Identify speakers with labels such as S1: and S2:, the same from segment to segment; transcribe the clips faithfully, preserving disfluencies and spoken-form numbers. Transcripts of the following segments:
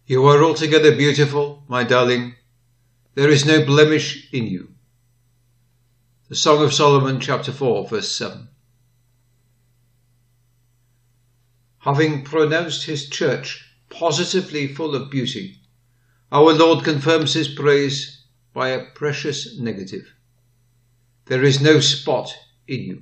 S1: You are altogether beautiful, my darling. There is no blemish in you. The Song of Solomon, chapter four, verse seven. Having pronounced his church positively full of beauty, our Lord confirms his praise by a precious negative. There is no spot in you.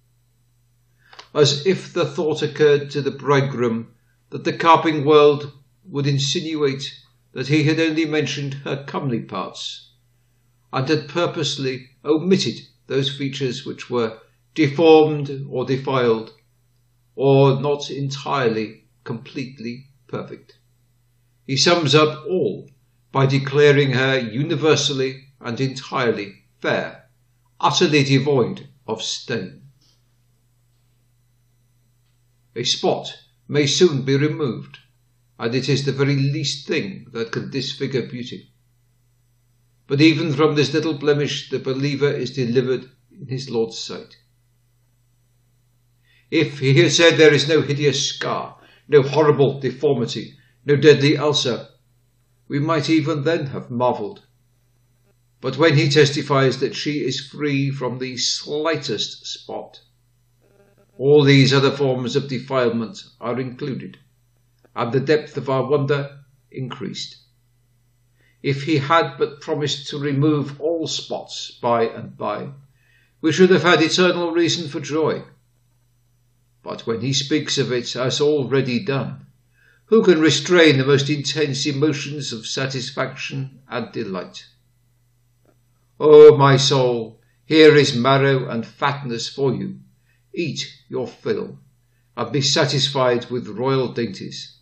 S1: As if the thought occurred to the bridegroom that the carping world would insinuate that he had only mentioned her comely parts, and had purposely omitted those features which were deformed or defiled, or not entirely, completely perfect. He sums up all by declaring her universally and entirely fair, utterly devoid of stain. A spot may soon be removed, and it is the very least thing that can disfigure beauty. But even from this little blemish the believer is delivered in his Lord's sight. If he had said there is no hideous scar, no horrible deformity, no deadly ulcer, we might even then have marvelled. But when he testifies that she is free from the slightest spot, all these other forms of defilement are included, and the depth of our wonder increased. If he had but promised to remove all spots by and by, we should have had eternal reason for joy. But when he speaks of it as already done, who can restrain the most intense emotions of satisfaction and delight? O my soul, here is marrow and fatness for you. Eat your fill, and be satisfied with royal dainties.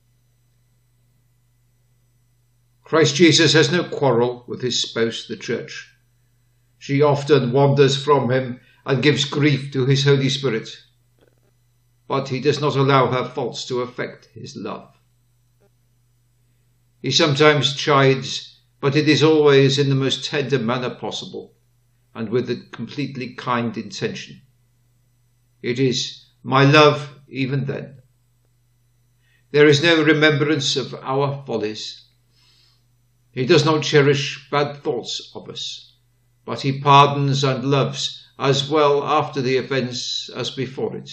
S1: Christ Jesus has no quarrel with his spouse, the church. She often wanders from him and gives grief to his Holy Spirit, but he does not allow her faults to affect his love. He sometimes chides, but it is always in the most tender manner possible, and with a completely kind intention. It is my love even then. There is no remembrance of our follies. He does not cherish bad thoughts of us, but he pardons and loves as well after the offence as before it.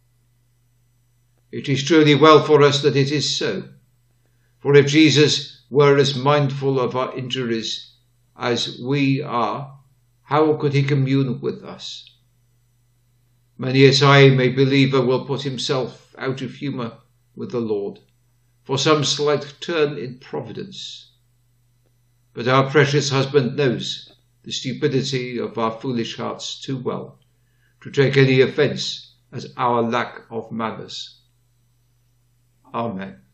S1: It is truly well for us that it is so, for if Jesus were as mindful of our injuries as we are, how could he commune with us? Many a time a believer will put himself out of humour with the Lord for some slight turn in providence. But our precious husband knows the stupidity of our foolish hearts too well to take any offence at our lack of manners. Amen.